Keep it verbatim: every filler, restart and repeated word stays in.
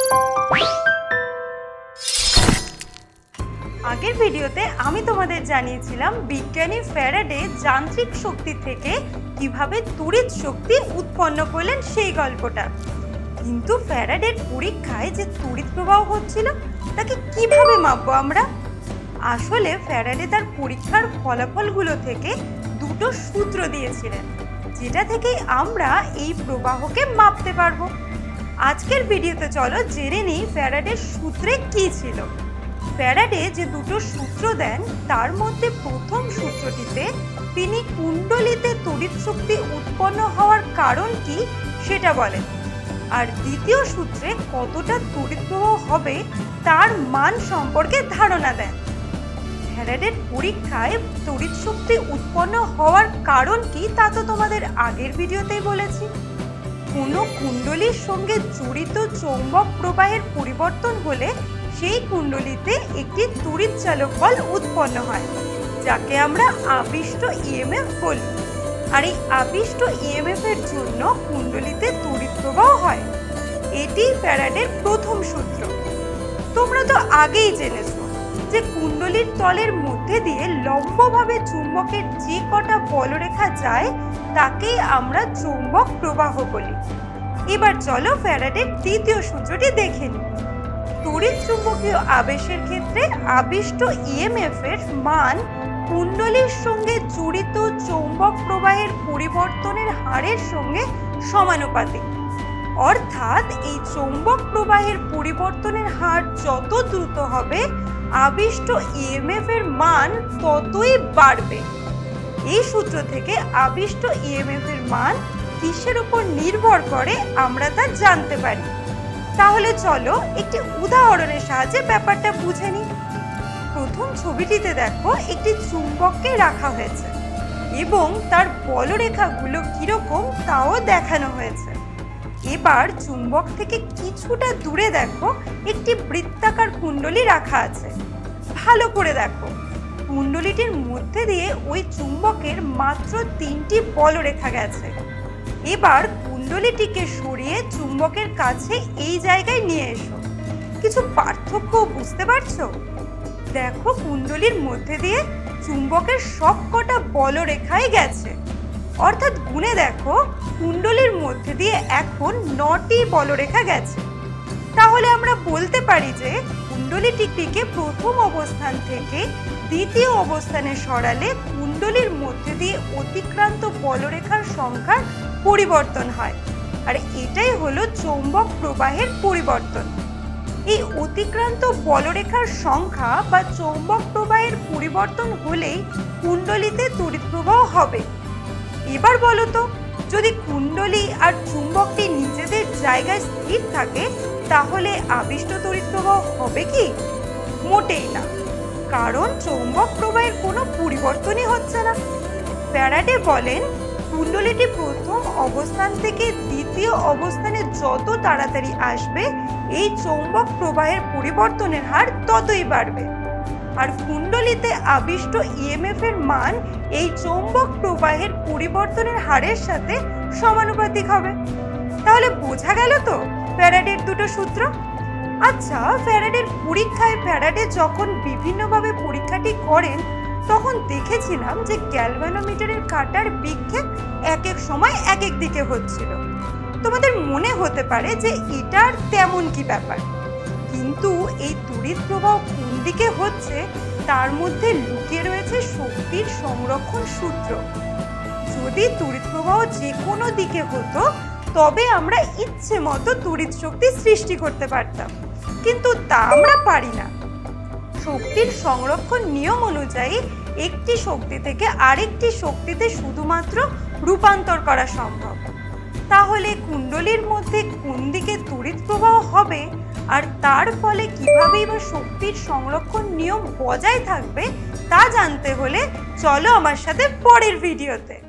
আগের ভিডিওতে আমি তোমাদের জানিয়েছিলাম বিজ্ঞানী ফ্যারাডে যান্ত্রিক শক্তি থেকে কিভাবে তড়িৎ শক্তি উৎপন্ন করলেন সেই গল্পটা। কিন্তু ফ্যারাডের পরীক্ষায় যে তড়িৎ প্রবাহ হচ্ছিল তাকে কিভাবে মাপবো আমরা? আসলে ফ্যারাডে তার পরীক্ষার ফলাফলগুলো থেকে দুটো সূত্র দিয়েছিলেন, যেটা থেকে আমরা এই প্রবাহকে মাপতে পারবো। আজকের ভিডিওতে চলো জেনে নিই ফ্যারাডের সূত্রে কি ছিল। ফ্যারাডে যে দুটো সূত্র দেন তার মধ্যে প্রথম সূত্রটিতে তিনি কুণ্ডলিতে তড়িৎ শক্তি উৎপন্ন হওয়ার কারণ কি সেটা বলেন, আর দ্বিতীয় সূত্রে কতটা তড়িৎ প্রবাহ হবে তার মান সম্পর্কে ধারণা দেন। ফ্যারাডের পরীক্ষায় তড়িৎ শক্তি উৎপন্ন হওয়ার কারণ কি তা তো তোমাদের আগের ভিডিওতেই বলেছি। কোনো কুণ্ডলীর সঙ্গে জড়িত চৌম্বক প্রবাহের পরিবর্তন হলে সেই কুণ্ডলিতে একটি তড়িৎ চালক বল উৎপন্ন হয়, যাকে আমরা আবিষ্ট ইএমএফ বলি। আর এই আবিষ্ট ইএমএফ এর জন্য কুণ্ডলিতে তড়িৎ প্রবাহ হয়। এটি ফ্যারাডের প্রথম সূত্র। তোমরা তো আগেই জেনেছো যে কুণ্ডলীর তলের মধ্যে দিয়ে লম্বভাবে চুম্বকের যে কটা বলরেখা যায় তাকেই আমরা চৌম্বক প্রবাহ বলি। এবার চলো ফ্যারাডের দ্বিতীয় সূত্রটি দেখে নিই। তড়িৎ চুম্বকীয় আবেশের ক্ষেত্রে আবিষ্ট ইএমএফ এর মান কুণ্ডলীর সঙ্গে জড়িত চৌম্বক প্রবাহের পরিবর্তনের হারের সঙ্গে সমানুপাতিক। অর্থাৎ এই চৌম্বক প্রবাহের পরিবর্তনের হার যত দ্রুত হবে আবিষ্ট ইএমএফ এর মান ততই বাড়বে। এই সূত্র থেকে আবিষ্ট ইএমএফ এর মান কিসের উপর নির্ভর করে আমরা তা জানতে পারি। তাহলে চলো একটি উদাহরণের সাহায্যে ব্যাপারটা বুঝে নিই। প্রথম ছবিটিতে দেখো একটি চুম্বককে রাখা হয়েছে এবং তার বলরেখাগুলো কিরকম তাও দেখানো হয়েছে। এবার চুম্বক থেকে কিছুটা দূরে দেখো একটি বৃত্তাকার কুণ্ডলী রাখা আছে। ভালো করে দেখো, কুণ্ডলীটির মধ্যে দিয়ে ওই চুম্বকের মাত্র তিনটি বলরেখা গেছে। এবার কুণ্ডলীটিকে সরিয়ে চুম্বকের কাছে এই জায়গায় নিয়ে এসো। কিছু পার্থক্য বুঝতে পারছো? দেখো কুণ্ডলীর মধ্যে দিয়ে চুম্বকের সবকটা বলরেখাই গেছে, অর্থাৎ গুণে দেখো কুণ্ডলীর মধ্যে দিয়ে এখন নটি বলরেখা গেছে। তাহলে আমরা বলতে পারি যে কুণ্ডলীটিকে প্রথম অবস্থান থেকে দ্বিতীয় অবস্থানে সরালে কুণ্ডলীর মধ্যে দিয়ে অতিক্রান্ত বলরেখার সংখ্যার পরিবর্তন হয়, আর এটাই হলো চৌম্বক প্রবাহের পরিবর্তন। এই অতিক্রান্ত বলরেখার সংখ্যা বা চৌম্বক প্রবাহের পরিবর্তন হলেই কুণ্ডলীতে তড়িৎ প্রবাহ হবে। এবার বলো তো, যদি কুণ্ডলী আর চুম্বকটি নিজেদের জায়গায় স্থির থাকে তাহলে আবিষ্ট তড়িৎ প্রবাহ হবে কি? মোটেই না, কারণ চৌম্বক প্রবাহের কোনো পরিবর্তনই হচ্ছে না। ফ্যারাডে বলেন কুণ্ডলীটি প্রথম অবস্থান থেকে দ্বিতীয় অবস্থানে যত তাড়াতাড়ি আসবে এই চৌম্বক প্রবাহের পরিবর্তনের হার ততই বাড়বে, আর কুণ্ডলীতে আবিষ্ট ইএমএফ এর মান এই চৌম্বক প্রবাহের পরিবর্তনের হারের সাথে সমানুপাতিক হবে। তাহলে বোঝা গেল তো ফ্যারাডের দুটো সূত্র। আচ্ছা, ফ্যারাডের পরীক্ষায় ফ্যারাডে যখন বিভিন্নভাবে পরীক্ষাটি করেন তখন দেখেছিলাম যে গ্যালভানোমিটারের কাঁটার বিক্ষেপ এক এক সময় এক এক দিকে হচ্ছিল। তোমাদের মনে হতে পারে যে এটার তেমন কি ব্যাপার, কিন্তু এই তড়িৎ প্রবাহ কোন দিকে হচ্ছে তার মধ্যে লুকিয়ে রয়েছে শক্তির সংরক্ষণ সূত্র। যদি তড়িৎ প্রবাহ যে কোনো দিকে হতো তবে আমরা ইচ্ছে মতো তড়িৎ শক্তি সৃষ্টি করতে পারতাম, কিন্তু তা আমরা পারি না। শক্তির সংরক্ষণ নিয়ম অনুযায়ী একটি শক্তি থেকে আরেকটি শক্তিতে শুধুমাত্র রূপান্তর করা সম্ভব। তাহলে কুণ্ডলীর মধ্যে কোন দিকে তড়িৎ প্রবাহ হবে আর তার ফলে কিভাবে বা শক্তির সংরক্ষণ নিয়ম বজায় থাকবে তা জানতে হলে চলো আমার সাথে পরের ভিডিওতে।